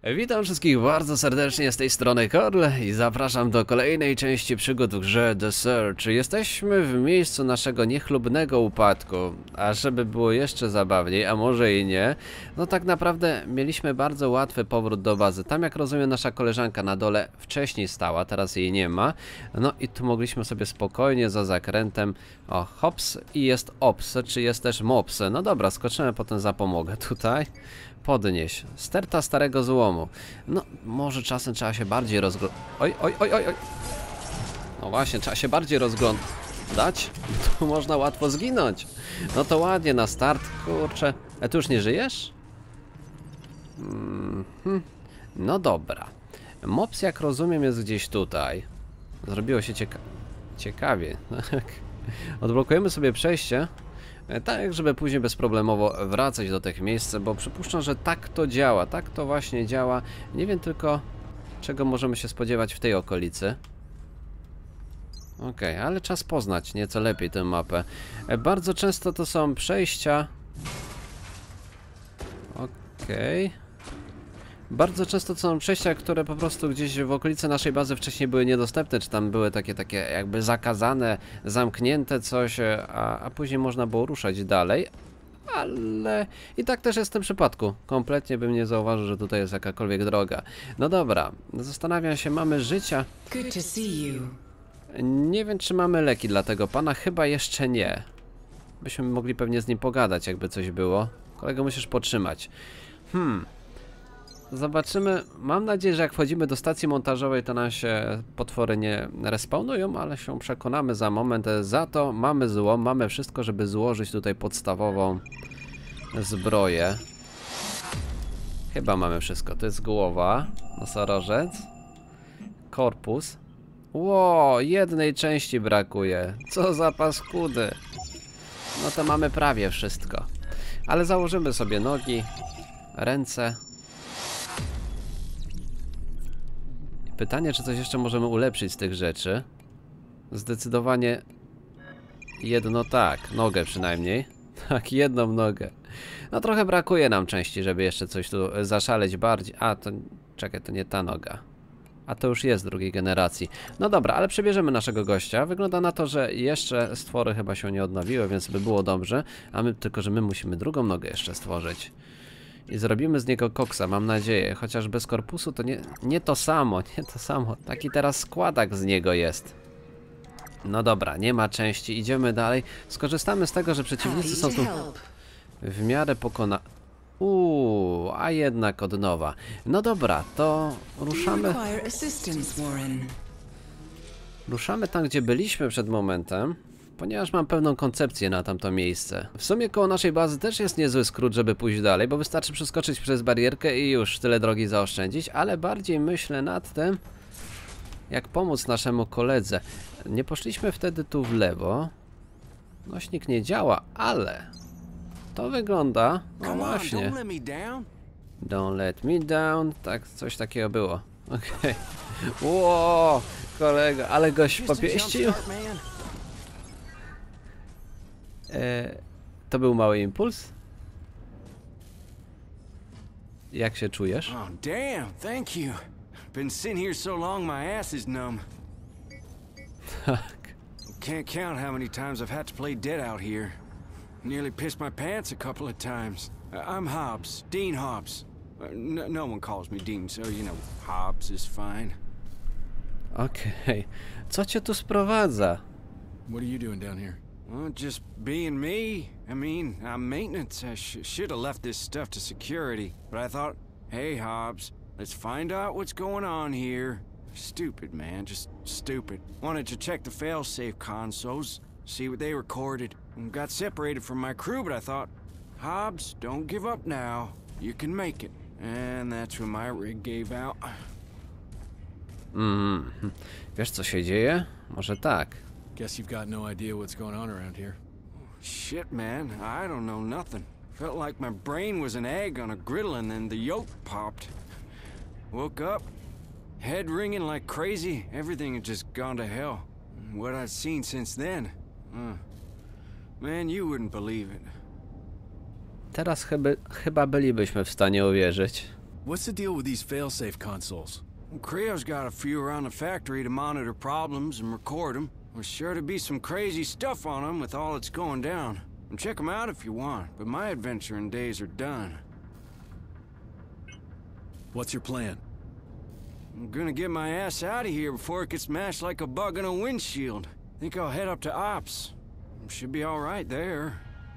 Witam wszystkich bardzo serdecznie z tej strony Korl i zapraszam do kolejnej części przygód w grze The Search. Jesteśmy w miejscu naszego niechlubnego upadku, a żeby było jeszcze zabawniej, a może i nie, no tak naprawdę mieliśmy bardzo łatwy powrót do bazy. Tam, jak rozumiem, nasza koleżanka na dole wcześniej stała, teraz jej nie ma. No i tu mogliśmy sobie spokojnie za zakrętem, o, hops, i jest ops, czy jest też mops. No dobra, skoczymy potem za pomogę tutaj. Podnieś. Sterta starego złomu. No, może czasem trzeba się bardziej rozglądać. Oj. No właśnie, trzeba się bardziej rozglądać. Tu można łatwo zginąć. No to ładnie na start, kurczę. A ty już nie żyjesz? No dobra. Mops, jak rozumiem, jest gdzieś tutaj. Zrobiło się ciekawie. Odblokujemy sobie przejście. Tak, żeby później bezproblemowo wracać do tych miejsc, bo przypuszczam, że tak to działa, tak to właśnie działa. Nie wiem tylko, czego możemy się spodziewać w tej okolicy. Okej, ale czas poznać nieco lepiej tę mapę. Bardzo często to są przejścia. Bardzo często to są przejścia, które po prostu gdzieś w okolicy naszej bazy wcześniej były niedostępne, czy tam były takie jakby zakazane, zamknięte coś, a później można było ruszać dalej. Ale i tak też jest w tym przypadku. Kompletnie bym nie zauważył, że tutaj jest jakakolwiek droga. No dobra, zastanawiam się, mamy życia. Nie wiem, czy mamy leki dla tego pana, chyba jeszcze nie. Byśmy mogli pewnie z nim pogadać, jakby coś było. Kolego, musisz potrzymać. Zobaczymy. Mam nadzieję, że jak wchodzimy do stacji montażowej, to nam się potwory nie respawnują, ale się przekonamy za moment. Za to mamy złom, mamy wszystko, żeby złożyć tutaj podstawową zbroję. Chyba mamy wszystko. To jest głowa, nosorożec, korpus. Ło, jednej części brakuje. Co za paskudy. No to mamy prawie wszystko. Ale założymy sobie nogi, ręce. Pytanie, czy coś jeszcze możemy ulepszyć z tych rzeczy? Zdecydowanie jedno tak, nogę przynajmniej. Tak, jedną nogę. No trochę brakuje nam części, żeby jeszcze coś tu zaszaleć bardziej. A, to czekaj, to nie ta noga. A to już jest drugiej generacji. No dobra, ale przebierzemy naszego gościa. Wygląda na to, że jeszcze stwory chyba się nie odnowiły, więc by było dobrze. Tylko że my musimy drugą nogę jeszcze stworzyć. I zrobimy z niego koksa, mam nadzieję. Chociaż bez korpusu to nie to samo, nie to samo. Taki teraz składak z niego jest. No dobra, nie ma części, idziemy dalej. Skorzystamy z tego, że przeciwnicy są tu w miarę a jednak od nowa. No dobra, to ruszamy. Ruszamy tam, gdzie byliśmy przed momentem. Ponieważ mam pewną koncepcję na tamto miejsce. W sumie koło naszej bazy też jest niezły skrót, żeby pójść dalej, bo wystarczy przeskoczyć przez barierkę i już tyle drogi zaoszczędzić, ale bardziej myślę nad tym, jak pomóc naszemu koledze. Nie poszliśmy wtedy tu w lewo. Nośnik nie działa, ale to wygląda... No właśnie. Don't let me down. Tak, coś takiego było. Okej. Ło, kolega, ale goś popieścił. To był mały impuls. Jak się czujesz? Oh, damn, thank you. Been sitting here so long my ass is numb. Tak. Can't count how many times I've had to play dead out here. Nearly pissed my pants a couple of times. I'm Hobbs, Dean Hobbs. No one calls me Dean, so you know, Hobbs is fine. Okej. Co cię tu sprowadza? What are you doing down here? Well, just being me. I mean, I'm maintenance. I should have left this stuff to security. But I thought, hey, Hobbs, let's find out what's going on here. Stupid, man, just stupid. Wanted to check the fail-safe consoles, see what they recorded. Got separated from my crew, but I thought, Hobbs, don't give up now. You can make it. And that's when my rig gave out. Wiesz, co się dzieje? Może tak. Guess you've got no idea what's going on around here. Shit, man, I don't know nothing. Felt like my brain was an egg on a griddle and then the yolk popped. Woke up, head ringing like crazy, everything had just gone to hell. What I've seen since then, man, you wouldn't believe it. Teraz chyba bylibyśmy w stanie uwierzyć. What's the deal with these failsafe consoles? Well, Creo's got a few around the factory to monitor problems and record them. There's sure to be some crazy stuff on them with all that's going down. And check them out if you want, but my adventuring days are done. What's your plan? I'm gonna get my ass out of here before it gets mashed like a bug in a windshield. Think I'll head up to Ops. Should be all right there.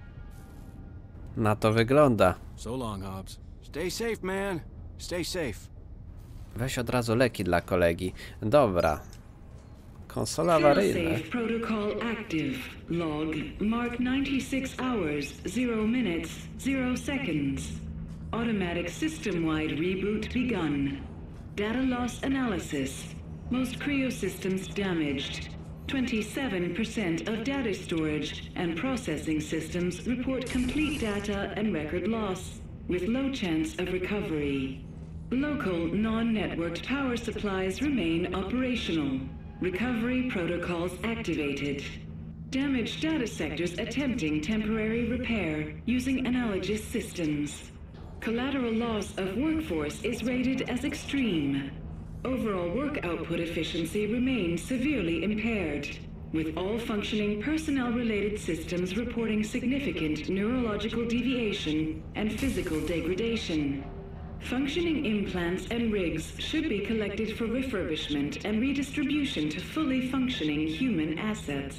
Na to wygląda. So long, Hobbs. Stay safe, man. Stay safe. Weź od razu leki dla kolegi. Dobra. Konsola awaryjna. Failsafe protocol active. Log mark 96 hours, 0 minutes, 0 seconds. Automatic system-wide reboot begun. Data loss analysis. Most Creo systems damaged. 27% of data storage and processing systems report complete data and record loss, with low chance of recovery. Local non-networked power supplies remain operational. Recovery protocols activated. Damaged data sectors attempting temporary repair using analogous systems. Collateral loss of workforce is rated as extreme. Overall work output efficiency remains severely impaired, with all functioning personnel-related systems reporting significant neurological deviation and physical degradation. Functioning implants and rigs should be collected for refurbishment and redistribution to fully functioning human assets.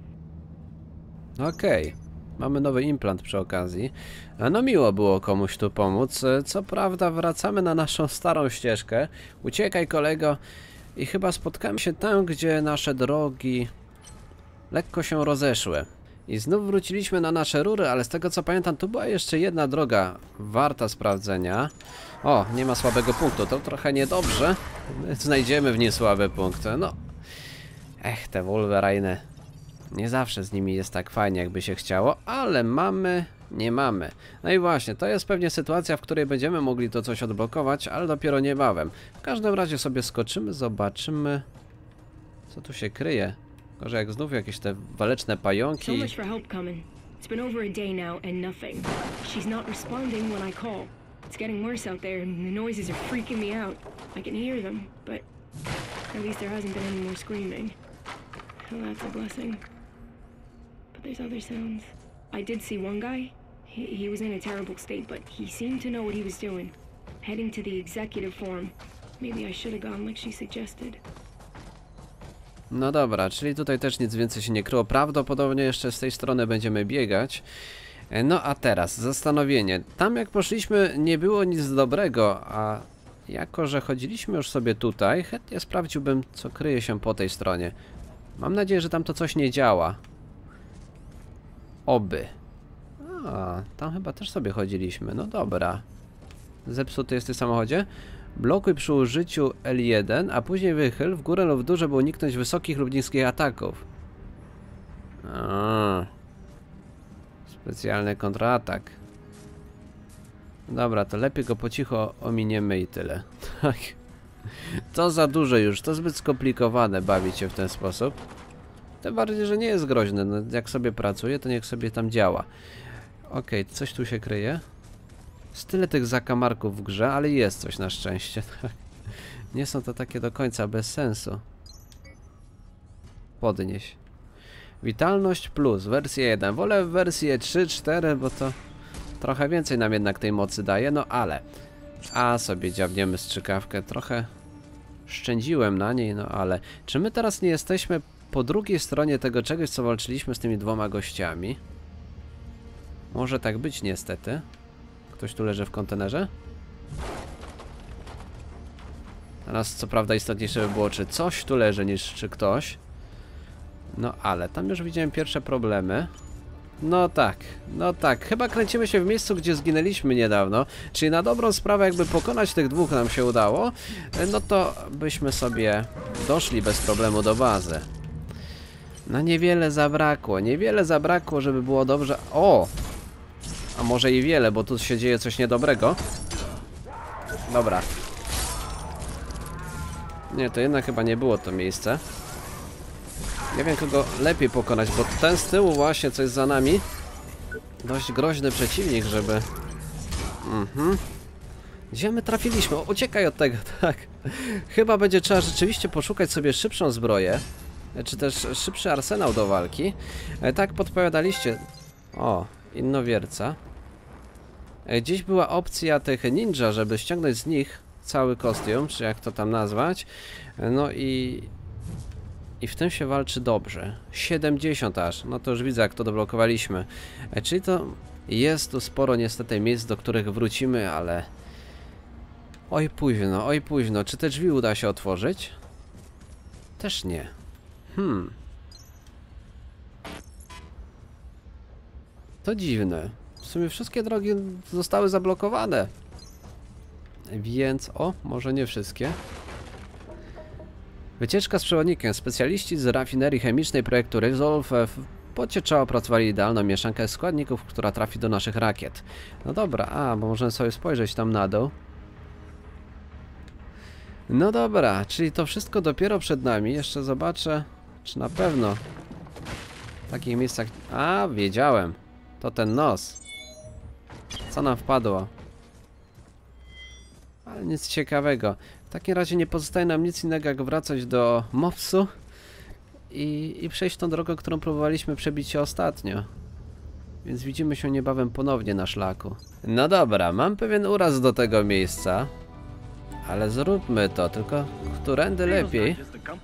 Okej. Mamy nowy implant przy okazji. No miło było komuś tu pomóc. Co prawda wracamy na naszą starą ścieżkę. Uciekaj, kolego. I chyba spotkamy się tam, gdzie nasze drogi lekko się rozeszły. I znów wróciliśmy na nasze rury, ale z tego co pamiętam, tu była jeszcze jedna droga warta sprawdzenia. O, nie ma słabego punktu, to trochę niedobrze. Znajdziemy w niej słabe punkty. No, te Wolverine. Nie zawsze z nimi jest tak fajnie, jakby się chciało, ale mamy, nie mamy. No i właśnie, to jest pewnie sytuacja, w której będziemy mogli to coś odblokować, ale dopiero niebawem. W każdym razie sobie skoczymy, zobaczymy, co tu się kryje. Może jak znów jakieś te waleczne pająki. So much for help coming. It's been over a day now and nothing. She's not responding when I call. It's getting worse out there and the noises are freaking me out. I can hear them, but at least there hasn't been any more screaming. So that's a blessing. But there's other sounds. I did see one guy. He was in a terrible state, but he seemed to know what he was doing. Heading to the executive forum. Maybe I should have gone like she suggested. No dobra, czyli tutaj też nic więcej się nie kryło. Prawdopodobnie jeszcze z tej strony będziemy biegać. No a teraz zastanowienie. Tam jak poszliśmy nie było nic dobrego, a jako że chodziliśmy już sobie tutaj, chętnie sprawdziłbym, co kryje się po tej stronie. Mam nadzieję, że tam to coś nie działa. Oby. A, tam chyba też sobie chodziliśmy. No dobra. Zepsuty jest w tym samochodzie. Blokuj przy użyciu L1, a później wychyl w górę lub w dół, żeby uniknąć wysokich lub niskich ataków. Specjalny kontratak. Dobra, to lepiej go po cicho ominiemy i tyle. Tak. To za dużo już, to zbyt skomplikowane bawić się w ten sposób. Tym bardziej, że nie jest groźne. No, jak sobie pracuje, to niech sobie tam działa. Okej, coś tu się kryje. Jest tyle tych zakamarków w grze, ale jest coś na szczęście. Nie są to takie do końca bez sensu. Podnieś. Witalność plus, wersję 1. Wolę wersję 3, 4, bo to trochę więcej nam jednak tej mocy daje, no ale... A sobie dziabniemy strzykawkę. Trochę szczędziłem na niej, no ale... Czy my teraz nie jesteśmy po drugiej stronie tego czegoś, co walczyliśmy z tymi dwoma gościami? Może tak być niestety. Ktoś tu leży w kontenerze? Teraz co prawda istotniejsze by było, czy coś tu leży, niż czy ktoś. No ale tam już widziałem pierwsze problemy. No tak. Chyba kręcimy się w miejscu, gdzie zginęliśmy niedawno. Czyli na dobrą sprawę, jakby pokonać tych dwóch nam się udało, no to byśmy sobie doszli bez problemu do bazy. No niewiele zabrakło, żeby było dobrze. O! A może i wiele, bo tu się dzieje coś niedobrego. Dobra. Nie, to jednak chyba nie było to miejsce. Nie wiem, kogo lepiej pokonać, bo ten z tyłu właśnie, co jest za nami, dość groźny przeciwnik, żeby Gdzie my trafiliśmy? Uciekaj od tego, tak. Chyba będzie trzeba rzeczywiście poszukać sobie szybszą zbroję. Czy też szybszy arsenał do walki. Tak podpowiadaliście. O, innowierca. Dziś była opcja tych ninja, żeby ściągnąć z nich cały kostium, czy jak to tam nazwać. No i w tym się walczy dobrze. 70 aż. No to już widzę, jak to doblokowaliśmy. Czyli to jest tu sporo niestety miejsc, do których wrócimy, ale... Oj późno, oj późno. Czy te drzwi uda się otworzyć? Też nie. To dziwne. W sumie wszystkie drogi zostały zablokowane. Więc... O, może nie wszystkie. Wycieczka z przewodnikiem. Specjaliści z rafinerii chemicznej projektu Resolve w Pociecza opracowali idealną mieszankę składników, która trafi do naszych rakiet. No dobra, bo możemy sobie spojrzeć tam na dół. No dobra, czyli to wszystko dopiero przed nami. Jeszcze zobaczę, czy na pewno w takich miejscach... wiedziałem. To ten nos. Co nam wpadło? Ale nic ciekawego. W takim razie nie pozostaje nam nic innego, jak wracać do mopsu i przejść tą drogą, którą próbowaliśmy przebić się ostatnio. Więc widzimy się niebawem ponownie na szlaku. No dobra, mam pewien uraz do tego miejsca. Ale zróbmy to, tylko którędy lepiej?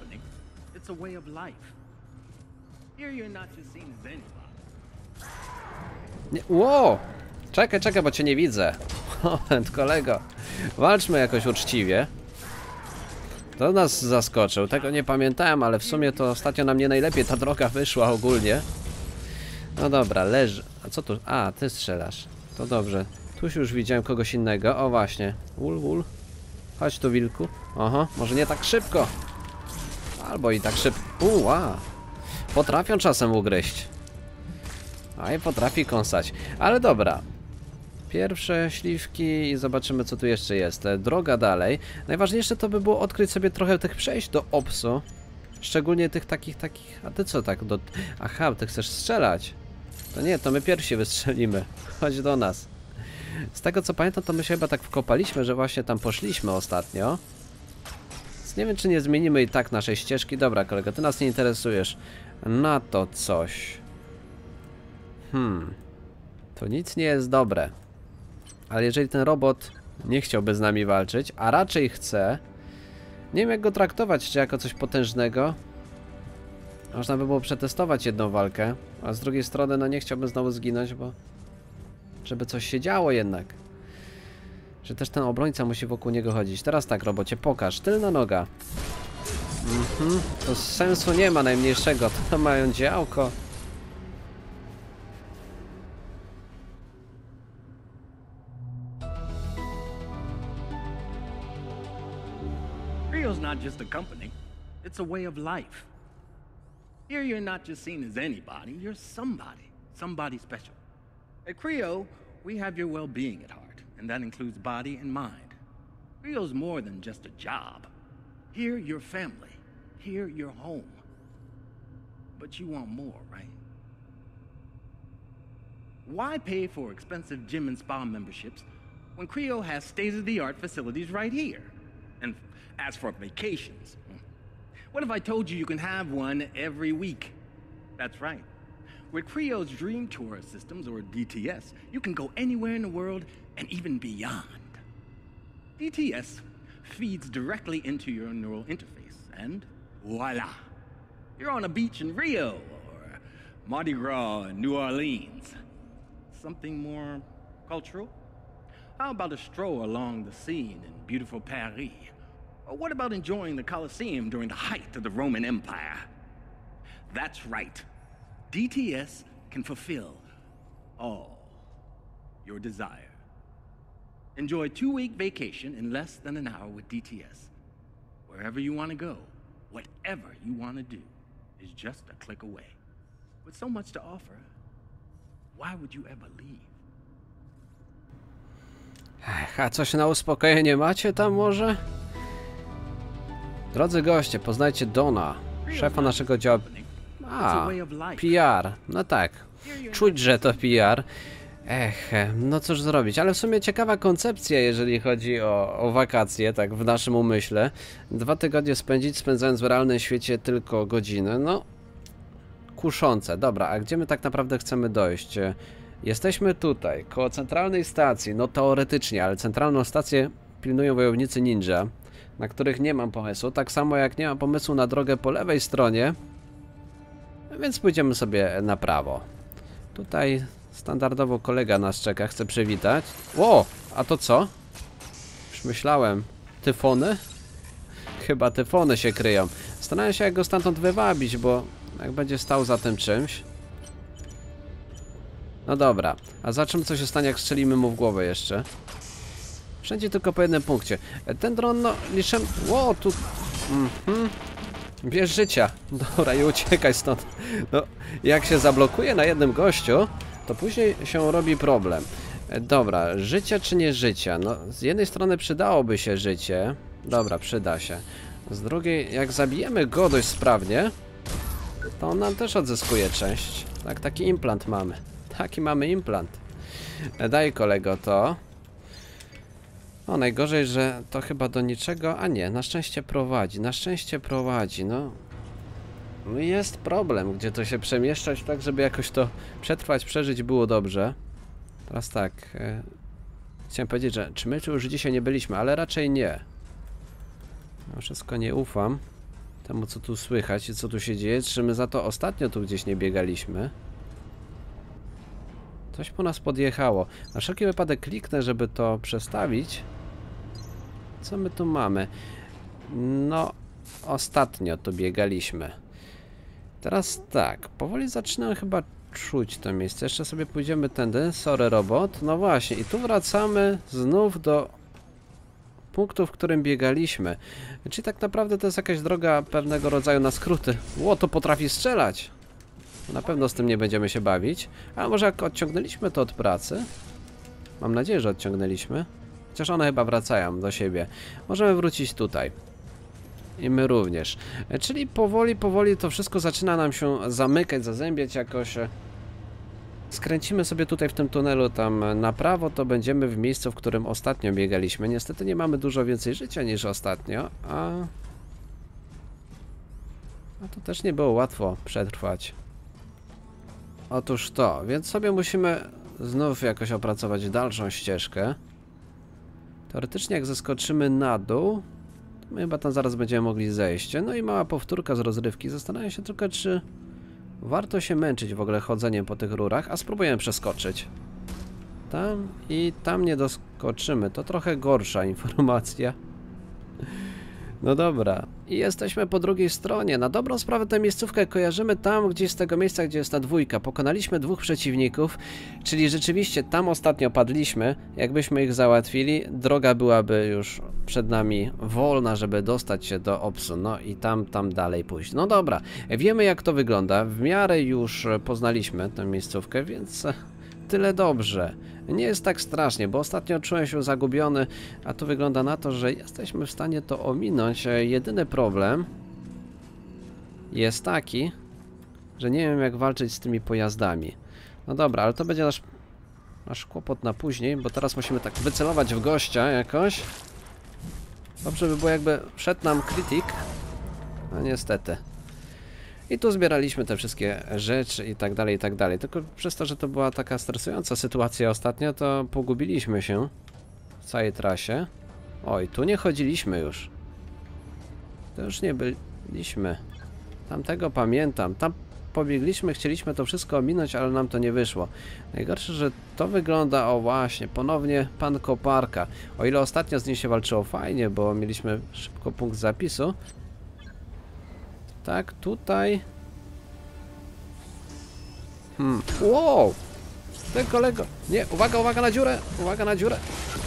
Nie, wow! Czekaj, bo cię nie widzę. Moment, kolego. Walczmy jakoś uczciwie. To nas zaskoczył, tego nie pamiętałem, ale w sumie to ostatnio nam nie najlepiej ta droga wyszła ogólnie. No dobra, leży. A co tu? Ty strzelasz. To dobrze. Tuż już widziałem kogoś innego. O właśnie. Wul. Chodź tu, wilku. Oho, może nie tak szybko. Albo i tak szybko. Potrafią czasem ugryźć. I potrafi kąsać. Ale dobra. Pierwsze śliwki i zobaczymy, co tu jeszcze jest. Droga dalej. Najważniejsze to by było odkryć sobie trochę tych przejść do Opsu. Szczególnie tych takich... A ty co tak? Aha, ty chcesz strzelać. To nie, to my pierwsi wystrzelimy. Chodź do nas. Z tego co pamiętam, to my się chyba tak wkopaliśmy, że właśnie tam poszliśmy ostatnio. Więc nie wiem, czy nie zmienimy i tak naszej ścieżki. Dobra, kolego, ty nas nie interesujesz. Na to coś. To nic nie jest dobre. Ale jeżeli ten robot nie chciałby z nami walczyć, a raczej chce... Nie wiem, jak go traktować, czy jako coś potężnego. Można by było przetestować jedną walkę, a z drugiej strony, no nie chciałbym znowu zginąć, bo... Żeby coś się działo jednak. Że też ten obrońca musi wokół niego chodzić. Teraz tak, robocie, pokaż. Tylna noga. To sensu nie ma najmniejszego. To mają działko. Creo's not just a company, it's a way of life. Here you're not just seen as anybody, you're somebody special. At Creo, we have your well-being at heart, and that includes body and mind. Creo's more than just a job. Here, your family. Here, your home. But you want more, right? Why pay for expensive gym and spa memberships when Creo has state-of-the-art facilities right here? And as for vacations, what if I told you you can have one every week? That's right. With Creo's Dream Tourist Systems, or DTS, you can go anywhere in the world and even beyond. DTS feeds directly into your neural interface, and voila! You're on a beach in Rio, or Mardi Gras in New Orleans. Something more cultural? How about a stroll along the Seine in beautiful Paris? Or what about enjoying the Colosseum during the height of the Roman Empire? That's right. DTS can fulfill all your desire. Enjoy a 2-week vacation in less than an hour with DTS. Wherever you want to go, whatever you want to do, is just a click away. With so much to offer, why would you ever leave? A coś na uspokojenie macie tam może? Drodzy goście, poznajcie Dona, szefa naszego działu... PR. No tak. Czuć, że to PR. No cóż zrobić, ale w sumie ciekawa koncepcja, jeżeli chodzi o wakacje, tak w naszym umyśle. 2 tygodnie spędzając w realnym świecie tylko godzinę, no kuszące. Dobra, a gdzie my tak naprawdę chcemy dojść? Jesteśmy tutaj, koło centralnej stacji, no teoretycznie, ale centralną stację pilnują wojownicy ninja, na których nie mam pomysłu, tak samo jak nie mam pomysłu na drogę po lewej stronie, więc pójdziemy sobie na prawo. Tutaj standardowo kolega nas czeka, chce przywitać. O, a to co? Już myślałem, tyfony? Chyba tyfony się kryją. Starałem się jak go stamtąd wywabić, bo jak będzie stał za tym czymś. No dobra, a zobaczymy co się stanie jak strzelimy mu w głowę jeszcze. Wszędzie tylko po jednym punkcie. Ten dron, no liczę... Ło, tu... Bierz życia. Dobra, i uciekaj stąd. No, jak się zablokuje na jednym gościu, to później się robi problem. Dobra, życie czy nie życia? No, z jednej strony przydałoby się życie. Dobra, przyda się. Z drugiej, jak zabijemy go dość sprawnie, to on nam też odzyskuje część. Tak, taki implant mamy. Taki mamy implant. Daj kolego to. O, najgorzej, że to chyba do niczego... A nie, na szczęście prowadzi. Na szczęście prowadzi, no. No jest problem, gdzie to się przemieszczać tak, żeby jakoś to przetrwać, przeżyć było dobrze. Teraz tak. Chciałem powiedzieć, że czy my tu już dzisiaj nie byliśmy, ale raczej nie. No wszystko nie ufam temu, co tu słychać i co tu się dzieje. Czy my za to ostatnio tu gdzieś nie biegaliśmy? Coś po nas podjechało. Na wszelki wypadek kliknę, żeby to przestawić. Co my tu mamy? No, ostatnio tu biegaliśmy. Teraz tak, powoli zaczynam chyba czuć to miejsce. Jeszcze sobie pójdziemy tędy. Sorry, robot. No właśnie, i tu wracamy znów do punktu, w którym biegaliśmy. Czyli tak naprawdę to jest jakaś droga pewnego rodzaju na skróty. Ło, to potrafi strzelać. Na pewno z tym nie będziemy się bawić. A może jak odciągnęliśmy to od pracy? Mam nadzieję, że odciągnęliśmy. Chociaż one chyba wracają do siebie. Możemy wrócić tutaj. I my również. Czyli powoli to wszystko zaczyna nam się zamykać, zazębiać jakoś. Skręcimy sobie tutaj w tym tunelu tam na prawo, to będziemy w miejscu, w którym ostatnio biegaliśmy. Niestety nie mamy dużo więcej życia niż ostatnio, a to też nie było łatwo przetrwać. Otóż to, więc sobie musimy znów jakoś opracować dalszą ścieżkę. Teoretycznie jak zeskoczymy na dół, to my chyba tam zaraz będziemy mogli zejść. No i mała powtórka z rozrywki. Zastanawiam się tylko, czy warto się męczyć w ogóle chodzeniem po tych rurach, a spróbujemy przeskoczyć. Tam i tam nie doskoczymy. To trochę gorsza informacja. No dobra. I jesteśmy po drugiej stronie. Na dobrą sprawę tę miejscówkę kojarzymy tam gdzieś z tego miejsca, gdzie jest ta dwójka. Pokonaliśmy 2 przeciwników, czyli rzeczywiście tam ostatnio padliśmy. Jakbyśmy ich załatwili, droga byłaby już przed nami wolna, żeby dostać się do Opsu. No i tam dalej pójść. No dobra, wiemy jak to wygląda. W miarę już poznaliśmy tę miejscówkę, więc tyle dobrze. Nie jest tak strasznie, bo ostatnio czułem się zagubiony, a tu wygląda na to, że jesteśmy w stanie to ominąć. Jedyny problem jest taki, że nie wiem jak walczyć z tymi pojazdami. No dobra, ale to będzie nasz kłopot na później, bo teraz musimy tak wycelować w gościa jakoś. Dobrze by było jakby wszedł nam krytyk, no niestety. I tu zbieraliśmy te wszystkie rzeczy i tak dalej, i tak dalej. Tylko przez to, że to była taka stresująca sytuacja ostatnio, to pogubiliśmy się w całej trasie. Oj, tu nie chodziliśmy już. To już nie byliśmy. Tamtego pamiętam. Tam pobiegliśmy, chcieliśmy to wszystko ominąć, ale nam to nie wyszło. Najgorsze, że to wygląda, o właśnie, ponownie pan koparka. O ile ostatnio z nim się walczyło fajnie, bo mieliśmy szybko punkt zapisu. Tak, tutaj. Wow! Ten kolego. Nie, uwaga na dziurę! Uwaga na dziurę!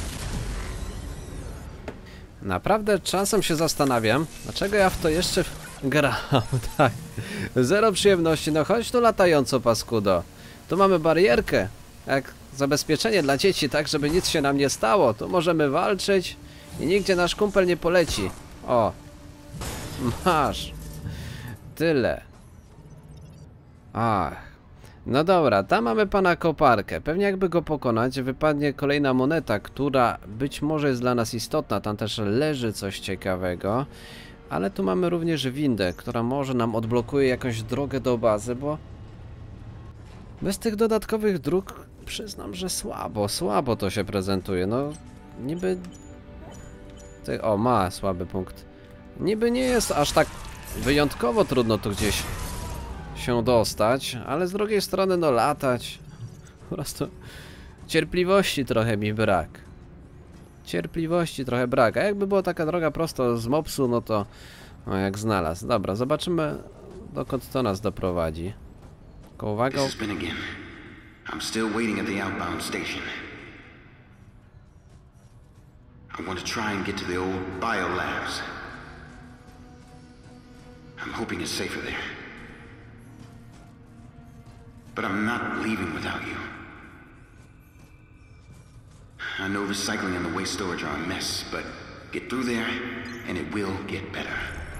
Naprawdę czasem się zastanawiam, dlaczego ja w to jeszcze gram. Tak. Zero przyjemności. No chodź tu latająco, paskudo. Tu mamy barierkę. Jak zabezpieczenie dla dzieci, tak żeby nic się nam nie stało. Tu możemy walczyć i nigdzie nasz kumpel nie poleci. O! Masz! Tyle. Ach. No dobra, tam mamy pana koparkę. Pewnie jakby go pokonać, wypadnie kolejna moneta, która być może jest dla nas istotna. Tam też leży coś ciekawego. Ale tu mamy również windę, która może nam odblokuje jakąś drogę do bazy, bo bez tych dodatkowych dróg przyznam, że słabo to się prezentuje. No niby... O, ma słaby punkt. Niby nie jest aż tak wyjątkowo trudno tu gdzieś się dostać, ale z drugiej strony no latać. Po prostu cierpliwości trochę mi brak. A jakby była taka droga prosto z mopsu, no to no jak znalazł. Dobra, zobaczymy dokąd to nas doprowadzi. Tylko uwaga. I'm still waiting at the outbound station. I want to try and get to the old biolabs. I'm hoping it's safer there. But I'm not leaving without you. I know recycling and the waste storage are a mess, but get through there and it will get better.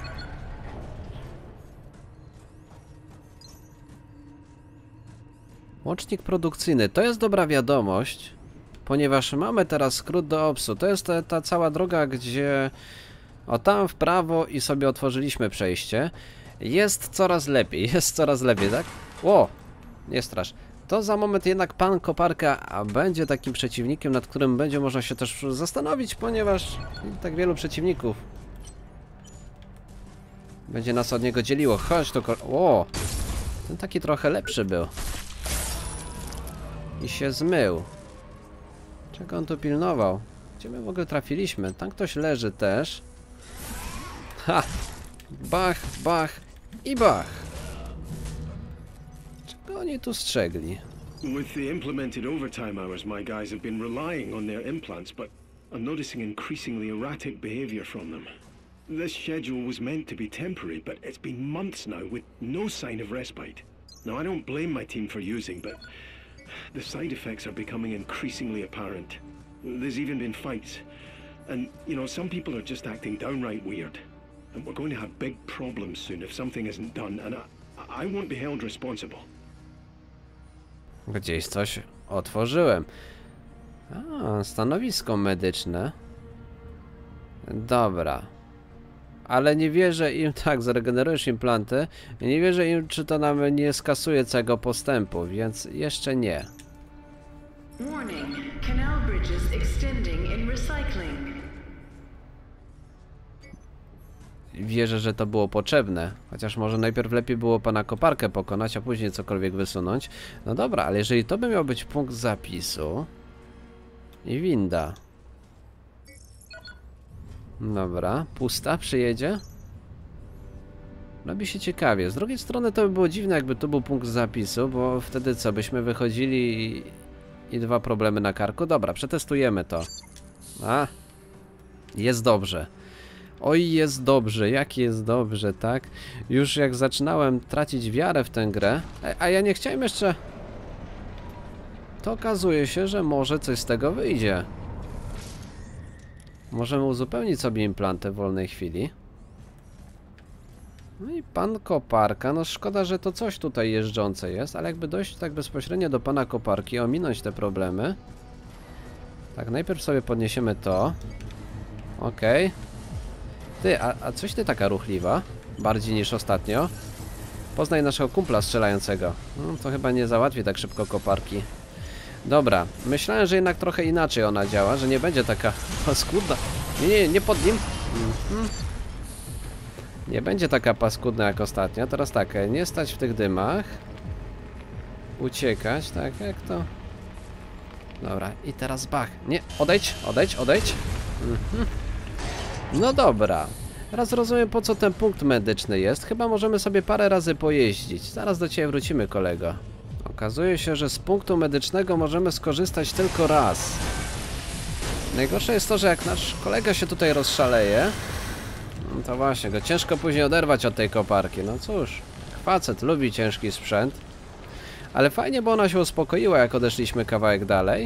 Łącznik produkcyjny. To jest dobra wiadomość, ponieważ mamy teraz skrót do OPS-u. To jest ta cała droga, gdzie o tam w prawo i sobie otworzyliśmy przejście. Jest coraz lepiej, tak? O! Nie strasz. To za moment jednak pan koparka będzie takim przeciwnikiem, nad którym będzie można się też zastanowić, ponieważ tak wielu przeciwników będzie nas od niego dzieliło. Chodź to... O! Ten taki trochę lepszy był. I się zmył. Czego on tu pilnował? Gdzie my w ogóle trafiliśmy? Tam ktoś leży też. Ha! Bach, bach i bach! Czego oni tu strzegli? With the implemented overtime hours, my guys have been relying on their implants, but I'm noticing increasingly erratic behavior from them. This schedule was meant to be temporary, but it's been months now with no sign of respite. Now, I don't blame my team for using, but the side effects are becoming increasingly apparent. There's even been fights. And, you know, some people are just acting downright weird. And we're going to have big problems soon if something isn't done, and I won't be held responsible. Gdzieś coś otworzyłem. A, stanowisko medyczne. Dobra. Ale nie wierzę im, tak, zregenerujesz implanty. Nie wierzę im, czy to nam nie skasuje całego postępu, więc jeszcze nie. Warning. Canal bridges extending in recycling. Wierzę, że to było potrzebne. Chociaż może najpierw lepiej było pana koparkę pokonać, a później cokolwiek wysunąć. No dobra, ale jeżeli to by miał być punkt zapisu i winda. Dobra, pusta, przyjedzie. Robi się ciekawie. Z drugiej strony to by było dziwne, jakby tu był punkt zapisu, bo wtedy co, byśmy wychodzili i dwa problemy na karku. Dobra, przetestujemy to. A, jest dobrze. Oj, jest dobrze, jak jest dobrze, tak? Już jak zaczynałem tracić wiarę w tę grę, a ja nie chciałem jeszcze... To okazuje się, że może coś z tego wyjdzie. Możemy uzupełnić sobie implanty w wolnej chwili. No i pan koparka, no szkoda, że to coś tutaj jeżdżące jest, ale jakby dojść tak bezpośrednio do pana koparki, ominąć te problemy. Tak, najpierw sobie podniesiemy to. Okej. Ty, a coś ty taka ruchliwa? Bardziej niż ostatnio. Poznaj naszego kumpla strzelającego. No, to chyba nie załatwi tak szybko koparki. Dobra, myślałem, że jednak trochę inaczej ona działa, że nie będzie taka paskudna. Nie pod nim. Nie będzie taka paskudna jak ostatnio. Teraz tak, nie stać w tych dymach. Uciekać, tak jak to. Dobra, i teraz bach. Nie, odejdź. No dobra. Teraz rozumiem, po co ten punkt medyczny jest. Chyba możemy sobie parę razy pojeździć. Zaraz do ciebie wrócimy, kolego. Okazuje się, że z punktu medycznego możemy skorzystać tylko raz. Najgorsze jest to, że jak nasz kolega się tutaj rozszaleje, no to właśnie, go ciężko później oderwać od tej koparki. No cóż, facet lubi ciężki sprzęt. Ale fajnie, bo ona się uspokoiła, jak odeszliśmy kawałek dalej.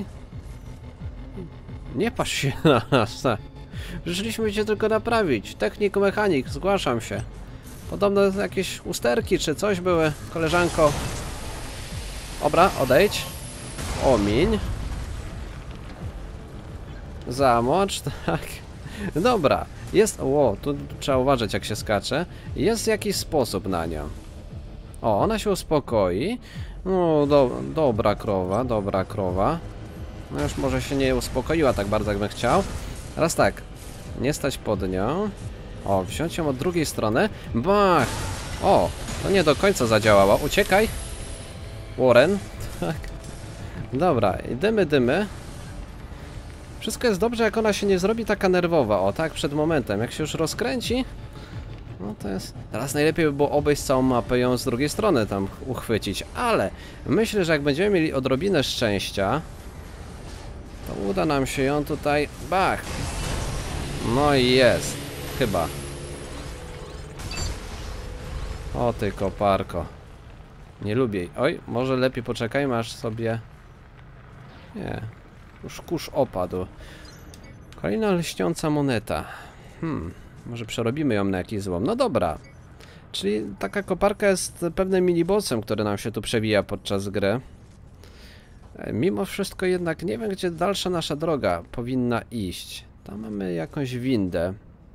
Nie patrz się na nas. Przyszliśmy cię tylko naprawić. Technik, mechanik, zgłaszam się. Podobno jakieś usterki czy coś były, koleżanko. Dobra, odejdź. Omiń. Zamocz, tak. Dobra, jest... O, tu trzeba uważać jak się skacze. Jest jakiś sposób na nią. O, ona się uspokoi. No, dobra krowa, dobra krowa. No już może się nie uspokoiła tak bardzo, jakbym chciał. Teraz tak, nie stać pod nią. O, wziąć ją od drugiej strony. Bach! O, to nie do końca zadziałało. Uciekaj! Warren. Tak. Dobra, dymy. Wszystko jest dobrze, jak ona się nie zrobi taka nerwowa. O, tak, przed momentem. Jak się już rozkręci, no to jest... Teraz najlepiej by było obejść całą mapę i ją z drugiej strony tam uchwycić. Ale myślę, że jak będziemy mieli odrobinę szczęścia, to uda nam się ją tutaj... Bach! No i jest. Chyba. O ty koparko. Nie lubię jej. Oj, może lepiej poczekajmy, aż sobie... Nie. Już kurz opadł. Kolejna lśniąca moneta. Może przerobimy ją na jakiś złom. No dobra. Czyli taka koparka jest pewnym minibossem, który nam się tu przewija podczas gry. Mimo wszystko jednak nie wiem, gdzie dalsza nasza droga powinna iść. Tam mamy jakąś windę.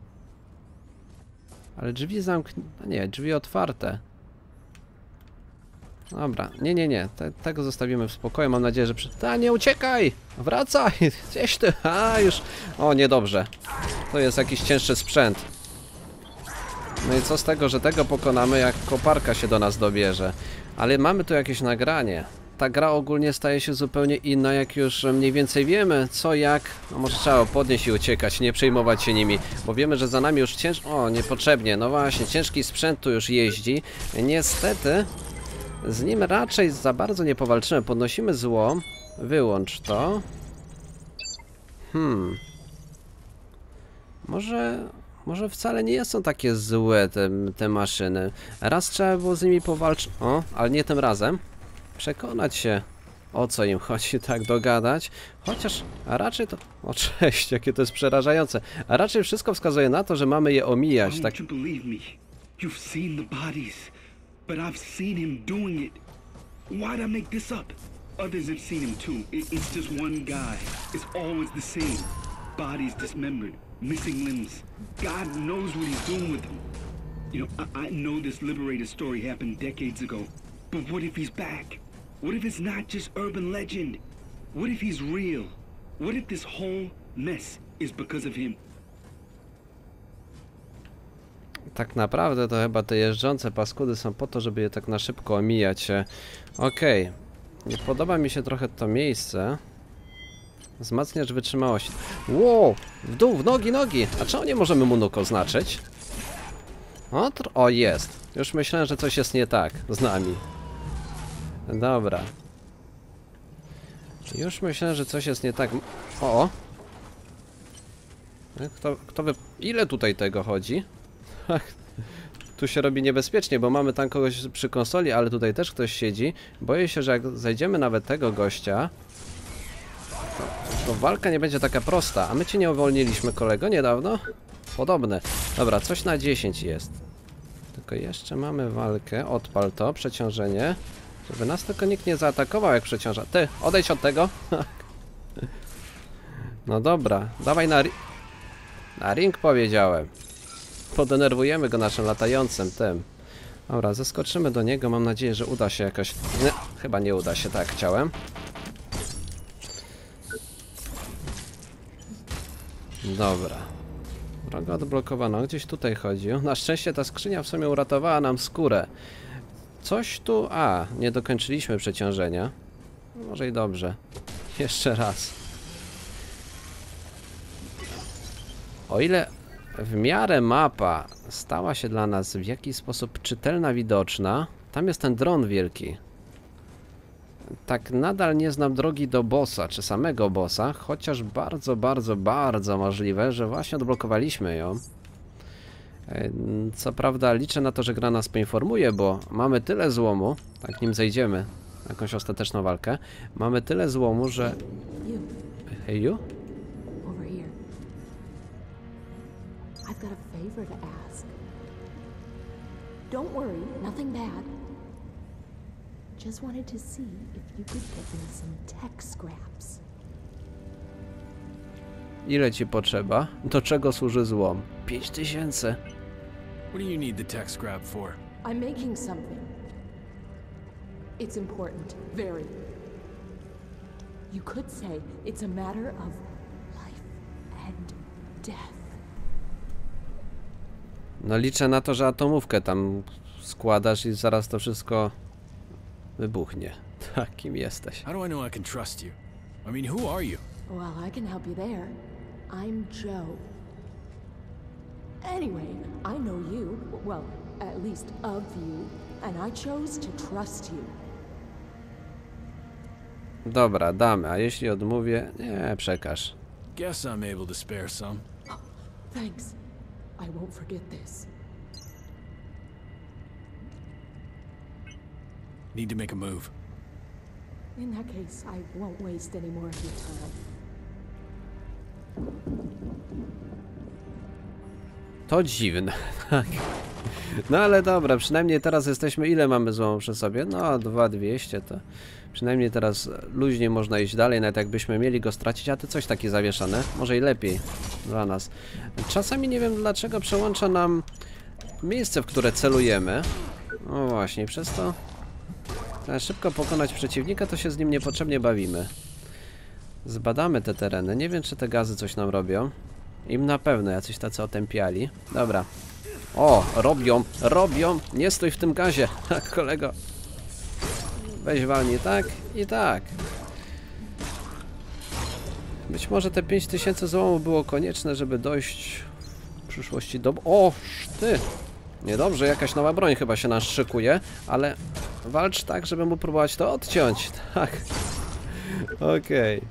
Ale drzwi zamknięte. Nie, drzwi otwarte. Dobra, nie. Tego zostawimy w spokoju. Mam nadzieję, że... nie uciekaj! Wracaj! Gdzieś ty... A, już... O, niedobrze. To jest jakiś cięższy sprzęt. No i co z tego, że tego pokonamy, jak koparka się do nas dobierze. Ale mamy tu jakieś nagranie. Ta gra ogólnie staje się zupełnie inna, jak już mniej więcej wiemy, co jak. No może trzeba podnieść i uciekać, nie przejmować się nimi, bo wiemy, że za nami już O, niepotrzebnie, no właśnie, ciężki sprzęt tu już jeździ. Niestety, z nim raczej za bardzo nie powalczymy. Podnosimy zło, wyłącz to. Może wcale nie są takie złe te maszyny. Raz trzeba było z nimi powalczyć. O, ale nie tym razem. Przekonać się, o co im chodzi, tak dogadać. Chociaż, a raczej to... O cześć, jakie to jest przerażające. A raczej wszystko wskazuje na to, że mamy je omijać, tak... You've seen the bodies, but I've seen him doing it. Why'd I make this up? Others have seen him too. It's just one guy. It's always the same. Bodies dismembered, missing limbs. God knows what he's doing with them. You know, I know this Liberator story happened decades ago, but what if he's back? What if it's not just urban legend? What if he's real? What if this whole mess is because of him? Tak naprawdę to chyba te jeżdżące paskudy są po to, żeby je tak na szybko omijać. Okej. Nie podoba mi się trochę to miejsce. Wzmacniacz wytrzymałości. Wow! W dół, w nogi! A czemu nie możemy mu nóg oznaczyć? O, jest. Już myślałem, że coś jest nie tak z nami. Dobra. Już myślałem, że coś jest nie tak. O! Ile tutaj tego chodzi? Tu się robi niebezpiecznie, bo mamy tam kogoś przy konsoli, ale tutaj też ktoś siedzi. Boję się, że jak zajdziemy nawet tego gościa, to walka nie będzie taka prosta. A my cię nie uwolniliśmy, kolego, niedawno? Podobne. Dobra, coś na 10 jest. Tylko jeszcze mamy walkę. Odpal to, przeciążenie. Żeby nas tylko nikt nie zaatakował, jak przeciąża. Ty, odejdź od tego. No dobra, dawaj na ring, powiedziałem. Podenerwujemy go naszym latającym tym. Dobra, zeskoczymy do niego. Mam nadzieję, że uda się jakoś... Nie, chyba nie uda się, tak chciałem. Dobra. Droga odblokowano. Gdzieś tutaj chodzi. Na szczęście ta skrzynia w sumie uratowała nam skórę. Coś tu... A, nie dokończyliśmy przeciążenia. Może i dobrze. Jeszcze raz. O ile w miarę mapa stała się dla nas w jakiś sposób czytelna, widoczna, tam jest ten dron wielki. Tak nadal nie znam drogi do bossa, czy samego bossa, chociaż bardzo możliwe, że właśnie odblokowaliśmy ją. Co prawda liczę na to, że gra nas poinformuje, bo mamy tyle złomu, tak nim zejdziemy na jakąś ostateczną walkę, mamy tyle złomu, że... Hey you? Over here. I've got a favor to ask. Don't worry, nothing bad. Just wanted to see if you could get me some tech scraps. Ile ci potrzeba? Do czego służy złom? 5000. What do you need the tech scrap for? I'm making something. It's important, very. You could say it's a matter of life and death. No liczę na to, że atomówkę tam składasz i zaraz to wszystko wybuchnie. Takim jesteś. How do I know I can trust you? I mean, who are you? Well, I can help you there. I'm Joe. Anyway, I know you, well, at least of you, and I chose to trust you. Dobra, damy, a jeśli odmówię, nie, przekaż. Guess I'm able to spare some. Oh, thanks. I won't forget this. Need to make a move. In that case, I won't waste any more of your time. To dziwne, tak. No ale dobra, przynajmniej teraz jesteśmy, ile mamy złomu przy sobie? No 2200 to przynajmniej teraz luźnie można iść dalej, nawet jakbyśmy mieli go stracić, a ty coś takie zawieszane, może i lepiej dla nas. Czasami nie wiem dlaczego przełącza nam miejsce, w które celujemy. No właśnie, przez to szybko pokonać przeciwnika, to się z nim niepotrzebnie bawimy. Zbadamy te tereny, nie wiem czy te gazy coś nam robią. Im na pewno jacyś tacy otępiali. Dobra. O, robią. Nie stój w tym gazie. Tak, kolego. Weź walnij tak i tak. Być może te 5000 złomu było konieczne, żeby dojść w przyszłości do... O, ty! Niedobrze, jakaś nowa broń chyba się nas szykuje, ale walcz tak, żeby mu próbować to odciąć. Tak. Okej.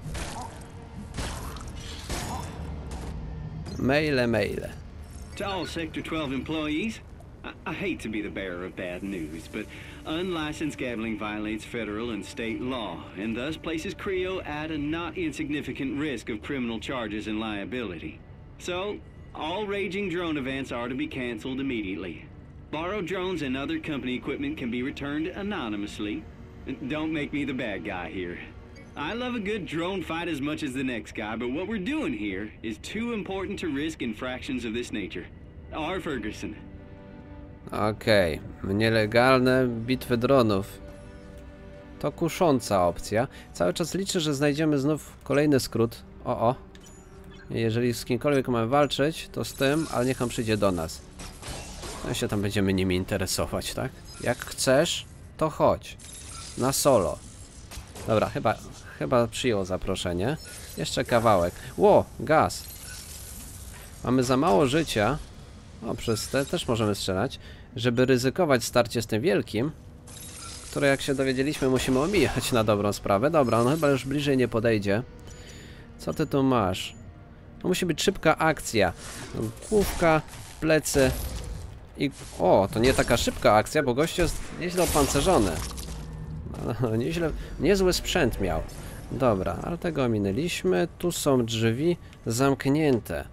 Maile. To all Sector 12 employees, I hate to be the bearer of bad news, but unlicensed gambling violates federal and state law, and thus places Creo at a not insignificant risk of criminal charges and liability. So, all raging drone events are to be canceled immediately. Borrowed drones and other company equipment can be returned anonymously. Don't make me the bad guy here. I love a good drone fight as much as the next guy, but what we're doing here is too important to risk infractions of this nature. R. Ferguson. Okej. Nielegalne bitwy dronów. To kusząca opcja. Cały czas liczę, że znajdziemy znów kolejny skrót. O. Jeżeli z kimkolwiek mamy walczyć, to z tym, ale niech on przyjdzie do nas. No się tam będziemy nimi interesować, tak? Jak chcesz, to chodź. Na solo. Dobra, chyba przyjął zaproszenie. Jeszcze kawałek. Ło, gaz. Mamy za mało życia. O, przez te też możemy strzelać. Żeby ryzykować starcie z tym wielkim, które jak się dowiedzieliśmy musimy omijać na dobrą sprawę. Dobra, on chyba już bliżej nie podejdzie. Co ty tu masz? To musi być szybka akcja. Główka, plecy i... O, to nie taka szybka akcja, bo gość jest nieźle opancerzony. No, niezły sprzęt miał. Dobra, ale tego ominęliśmy. Tu są drzwi zamknięte.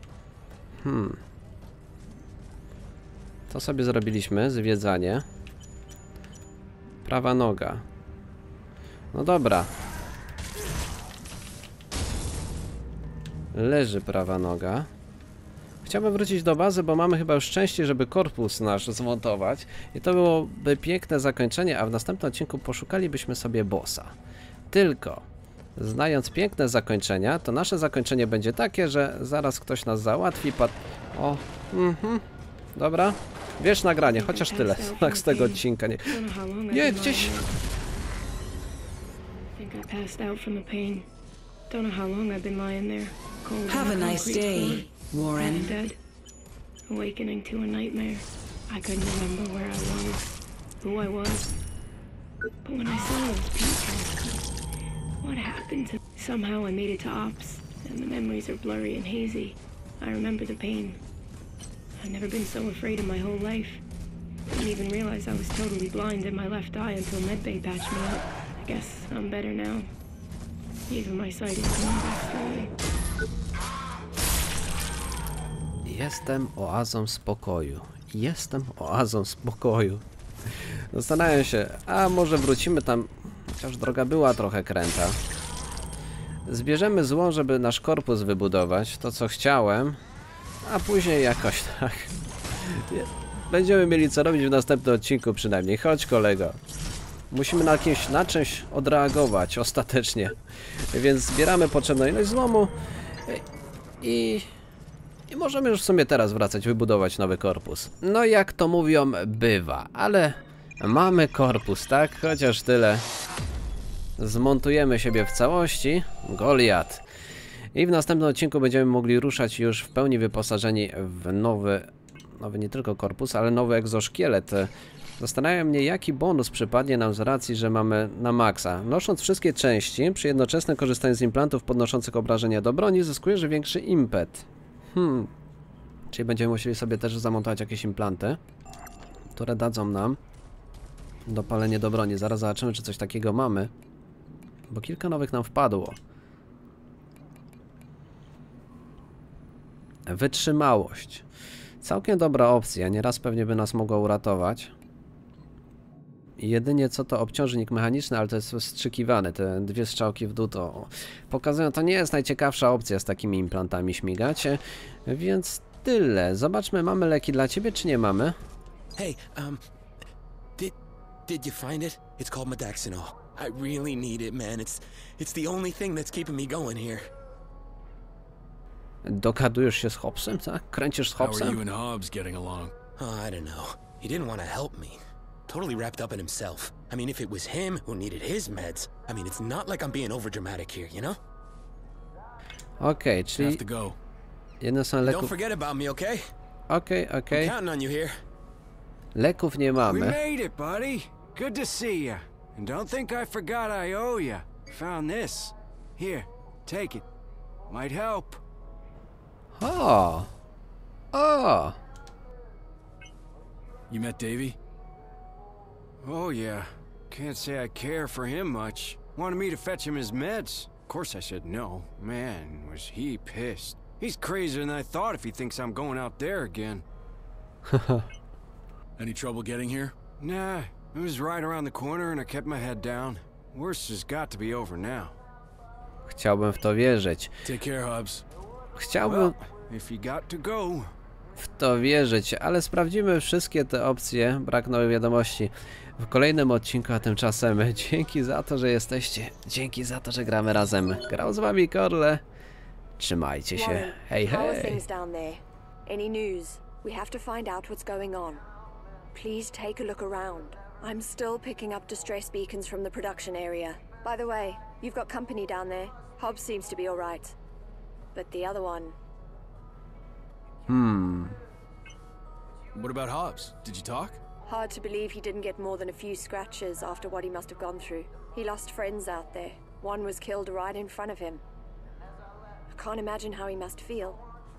To sobie zrobiliśmy, zwiedzanie. Prawa noga. No dobra. Leży prawa noga. Chciałbym wrócić do bazy, bo mamy chyba już szczęście, żeby korpus nasz zmontować. I to byłoby piękne zakończenie, a w następnym odcinku poszukalibyśmy sobie bossa. Tylko, znając piękne zakończenia, to nasze zakończenie będzie takie, że zaraz ktoś nas załatwi. O, dobra. Wiesz nagranie, chociaż tyle. Tak z tego odcinka. Nie, gdzieś... Have a nice day, Warren. Dead, awakening to a nightmare. I couldn't remember where I was, who I was. But when I saw those pictures, what happened to... Somehow I made it to Ops, and the memories are blurry and hazy. I remember the pain. I've never been so afraid in my whole life. Didn't even realize I was totally blind in my left eye until medbay patched me up. I guess I'm better now. Even my sight is coming back slowly. Jestem oazą spokoju. Jestem oazą spokoju. Zastanawiam się, a może wrócimy tam, chociaż droga była trochę kręta. Zbierzemy zło, żeby nasz korpus wybudować, to co chciałem, a później jakoś tak. Będziemy mieli co robić w następnym odcinku przynajmniej. Chodź kolego. Musimy na czymś odreagować ostatecznie. Więc zbieramy potrzebną ilość złomu i możemy już w sumie teraz wracać, wybudować nowy korpus. No jak to mówią, bywa, ale mamy korpus, tak? Chociaż tyle. Zmontujemy siebie w całości. Goliat. I w następnym odcinku będziemy mogli ruszać już w pełni wyposażeni w nowy nie tylko korpus, ale nowy egzoszkielet. Zastanawia mnie, jaki bonus przypadnie nam z racji, że mamy na maksa. Nosząc wszystkie części, przy jednoczesnym korzystaniu z implantów podnoszących obrażenia do broni, zyskujesz większy impet. Czyli będziemy musieli sobie też zamontować jakieś implanty, które dadzą nam dopalenie do broni. Zaraz zobaczymy, czy coś takiego mamy, bo kilka nowych nam wpadło. Wytrzymałość. Całkiem dobra opcja, nieraz pewnie by nas mogła uratować. Jedynie co to obciążnik mechaniczny, ale to jest wstrzykiwane, te dwie strzałki w dół to pokazują, to nie jest najciekawsza opcja z takimi implantami śmigać, więc tyle. Zobaczmy, mamy leki dla ciebie, czy nie mamy? Hey, did you find it? It's called Modaxinol. I really need it, man. It's the only thing that's keeping me going here. Dogadujesz się z Hobbsem, tak? Kręcisz z Hobbsem? How are you and Hobbs getting along? Oh, I don't know. He didn't want to help me. Totally wrapped up in himself. I mean, if it was him who needed his meds, I mean, it's not like I'm being overdramatic here, you know? Okej, czyli Have to go. jedne są Don't leków. forget about me, okay? Okej. I'm counting on you here. Leków nie We mamy. made it, buddy. Good to see you. And don't think I forgot I owe you. Found this. Here, take it. Might help. O! You met Davey? Oh, yeah. Can't say I care for him much. Wanted me to fetch him his meds. Of course I said no. Man, was he pissed. He's crazier than I thought if he thinks I'm going out there again. Any trouble getting here? Nah, it was right around the corner and I kept my head down. Worst has got to be over now. Chciałbym w to wierzyć. Take care, Hobbs. Chciałbym Well, if you got to go. w to wierzyć, ale sprawdzimy wszystkie te opcje, brak nowych wiadomości w kolejnym odcinku, a tymczasem dzięki za to, że jesteście, dzięki za to, że gramy razem. Grał z wami Korle. Trzymajcie się. Hej, How are hej. things down there? Any news? We have to find out what's going on. Please take a look around. I'm still picking up distress beacons from the production area. By the way, you've got company down there. Hobbs seems to be all right. But the other one... What about Hobbs? Did you talk? Hard to believe he didn't get more than a few scratches after what he must have gone through. He lost friends out there. One was killed right in front of him. I can't imagine how he must feel.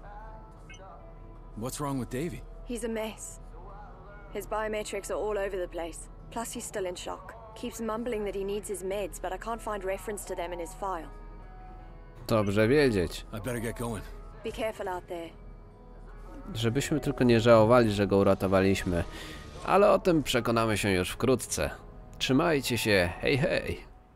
What's wrong with Davey? He's a mess. His biometrics are all over the place. Plus he's still in shock. Keeps mumbling that he needs his meds, but I can't find reference to them in his file. Dobrze wiedzieć. I better get going. Be careful out there. Żebyśmy tylko nie żałowali, że go uratowaliśmy. Ale o tym przekonamy się już wkrótce. Trzymajcie się. Hej, hej.